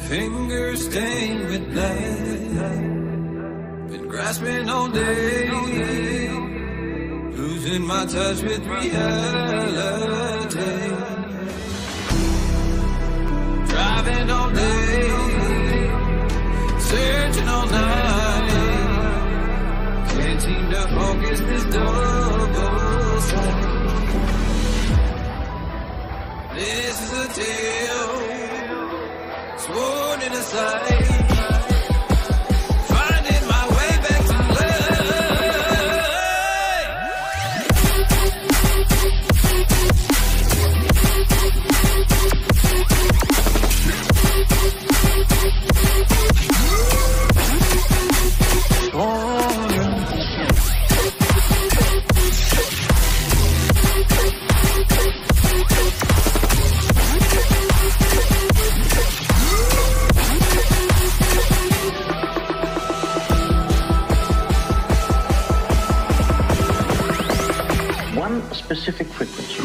Fingers stained with blood, been grasping all day, losing my touch with reality. Driving all day, searching all night, can't seem to focus this double sight. This is a tale sworn in a sight, finding my way back to specific frequency.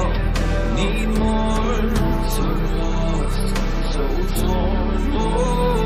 Need more, so lost, so torn, oh.